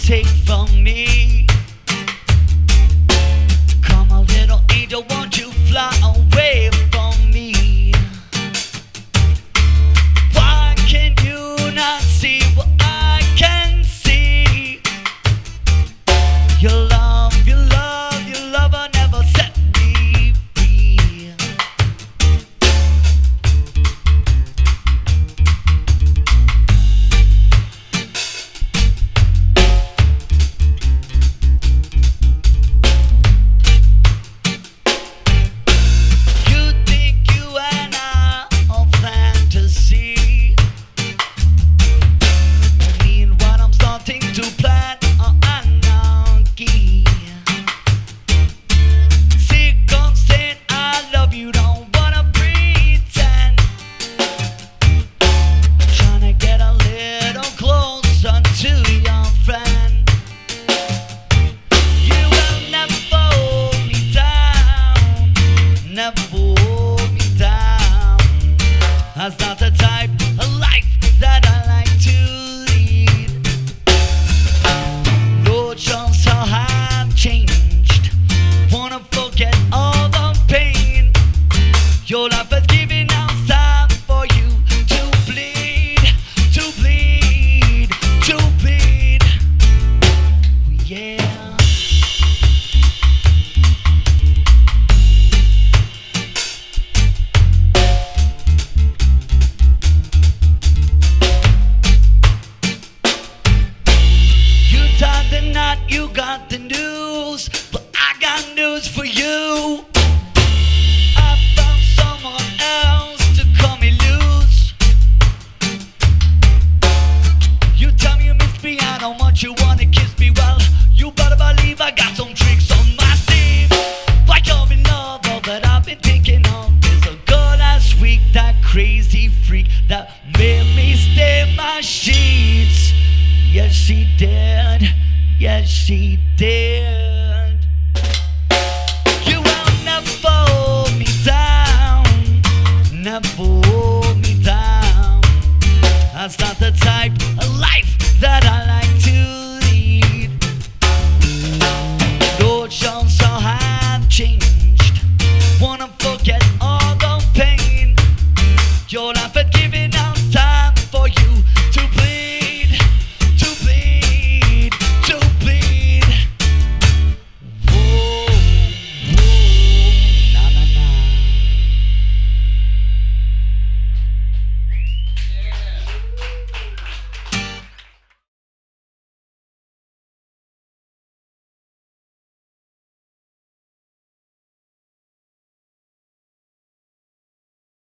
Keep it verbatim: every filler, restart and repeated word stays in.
take from me. Come on, little angel, won't you fly away from me? Why can you not see what I can see? Your love, your love, your love will never set me free. You think you and I are fantasy. Meanwhile, I'm starting to plan an anarchy. Sick of saying I love you, don't wanna pretend. Trying to get a little closer to your friend. You will never hold me down, never hold me down. That's not the type of life that I like to lead. Lord, just how I've changed. Wanna forget all the pain. Your life has given out time for you to bleed, to bleed, to bleed. Yeah. You tied the knot, you got the news, but I got news for you. I found someone else to cut me loose. You tell me you miss me, I don't want you wanna kiss me. Well, you better believe I got some tricks on my sleeve. Like you're in love, all that I've been thinking of is a girl last week, that crazy freak that made me stay in my sheets. Yes, she did. Yes, she did. You will never hold me down, never hold me down. That's not the type of life that I like to lead. Lord, shows how I've changed. Wanna forget all the pain. Your life had given